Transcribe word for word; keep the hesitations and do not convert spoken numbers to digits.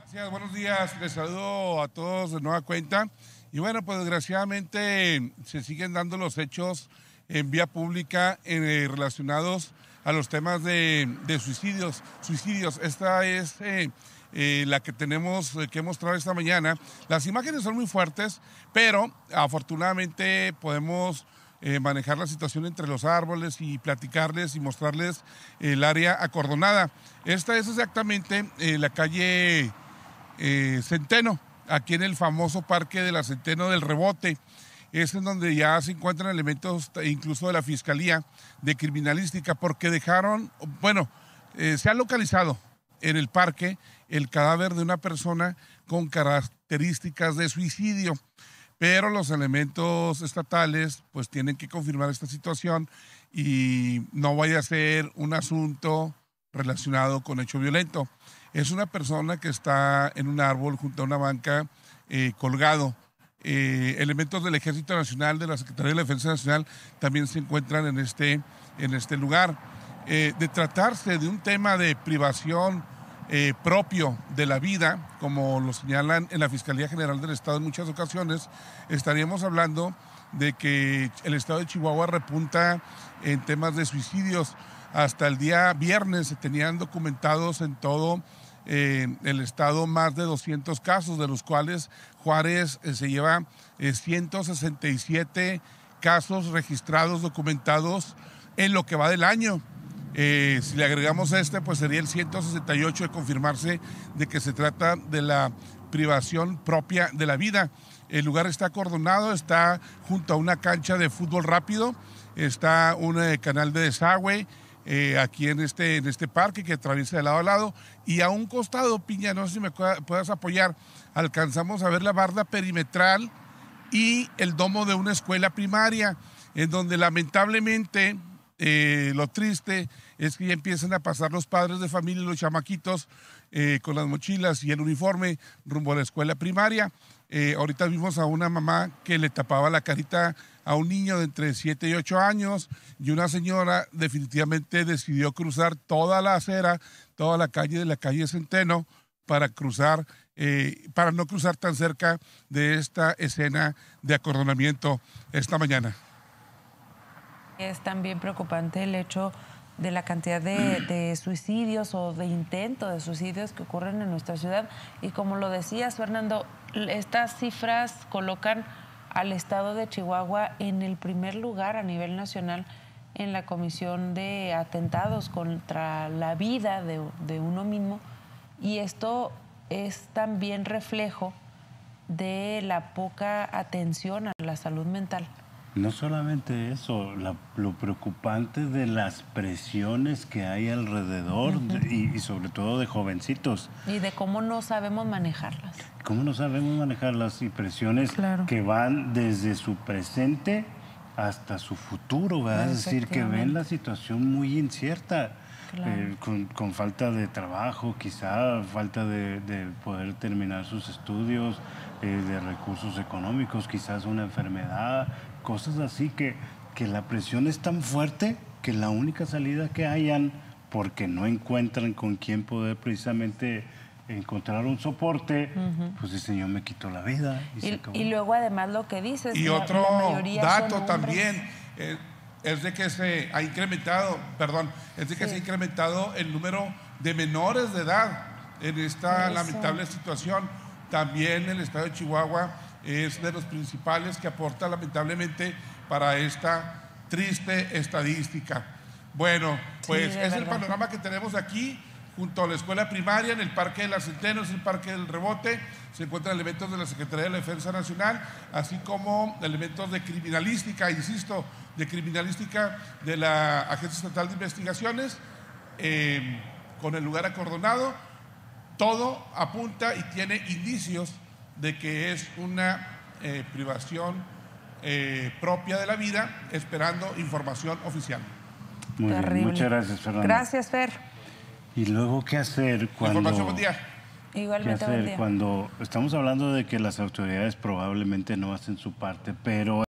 Gracias, buenos días. Les saludo a todos de nueva cuenta. Y bueno, pues desgraciadamente se siguen dando los hechos en vía pública eh, relacionados a los temas de, de suicidios. Suicidios. Esta es eh, eh, la que tenemos eh, que mostrar esta mañana. Las imágenes son muy fuertes, pero afortunadamente podemos eh, manejar la situación entre los árboles y platicarles y mostrarles el área acordonada. Esta es exactamente eh, la calle eh, Centeno, aquí en el famoso parque de la Centeno del Rebote. Es en donde ya se encuentran elementos incluso de la Fiscalía de Criminalística, porque dejaron, bueno, eh, se ha localizado en el parque el cadáver de una persona con características de suicidio, pero los elementos estatales pues tienen que confirmar esta situación y no vaya a ser un asunto relacionado con hecho violento. Es una persona que está en un árbol junto a una banca eh, colgado. Eh, elementos del Ejército Nacional, de la Secretaría de la Defensa Nacional, también se encuentran en este, en este lugar. Eh, de tratarse de un tema de privación eh, propio de la vida, como lo señalan en la Fiscalía General del Estado en muchas ocasiones, estaríamos hablando de que el Estado de Chihuahua repunta en temas de suicidios. Hasta el día viernes se tenían documentados en todo Eh, el estado más de doscientos casos, de los cuales Juárez eh, se lleva eh, ciento sesenta y siete casos registrados, documentados en lo que va del año. Eh, si le agregamos este, pues sería el ciento sesenta y ocho de confirmarse de que se trata de la privación propia de la vida. El lugar está acordonado, está junto a una cancha de fútbol rápido, está un eh, canal de desagüe, Eh, aquí en este, en este parque que atraviesa de lado a lado, y a un costado, Piña, no sé si me puedas apoyar, alcanzamos a ver la barda perimetral y el domo de una escuela primaria, en donde lamentablemente eh, lo triste es que ya empiezan a pasar los padres de familia y los chamaquitos eh, con las mochilas y el uniforme rumbo a la escuela primaria. Eh, ahorita vimos a una mamá que le tapaba la carita a un niño de entre siete y ocho años, y una señora definitivamente decidió cruzar toda la acera, toda la calle de la calle Centeno para cruzar, eh, para no cruzar tan cerca de esta escena de acordonamiento esta mañana. Es también preocupante el hecho de la cantidad de, de suicidios o de intentos de suicidios que ocurren en nuestra ciudad. Y como lo decías, Fernando, estas cifras colocan al estado de Chihuahua en el primer lugar a nivel nacional en la comisión de atentados contra la vida de, de uno mismo. Y esto es también reflejo de la poca atención a la salud mental. No solamente eso, la, lo preocupante de las presiones que hay alrededor, uh-huh. de, y, y sobre todo de jovencitos. Y de cómo no sabemos manejarlas. Cómo no sabemos manejarlas, y presiones claro. que van desde su presente hasta su futuro, ¿verdad? Es decir, que ven la situación muy incierta, claro. eh, con, con falta de trabajo, quizá falta de, de poder terminar sus estudios, eh, de recursos económicos, quizás una enfermedad, cosas así, que, que la presión es tan fuerte que la única salida que hayan, porque no encuentran con quién poder precisamente encontrar un soporte, uh-huh. pues el Señor me quitó la vida. Y, y, se acabó. Y luego además lo que dices, y la, otro la dato también eh, es de que se ha incrementado, perdón, es de que sí. se ha incrementado el número de menores de edad en esta lamentable situación. También el estado de Chihuahua es de los principales que aporta lamentablemente para esta triste estadística. Bueno, pues sí, es verdad. El panorama que tenemos aquí junto a la escuela primaria, en el Parque de la Centeno, es el Parque del Rebote. Se encuentran elementos de la Secretaría de la Defensa Nacional, así como elementos de criminalística, insisto, de criminalística de la Agencia Estatal de Investigaciones, eh, con el lugar acordonado. Todo apunta y tiene indicios de que es una eh, privación eh, propia de la vida, esperando información oficial. Muy bien, muchas gracias, Fernando. Gracias, Fer. ¿Y luego qué hacer cuando... Información, buen día. Igualmente, ¿Qué hacer buen día. cuando estamos hablando de que las autoridades probablemente no hacen su parte, pero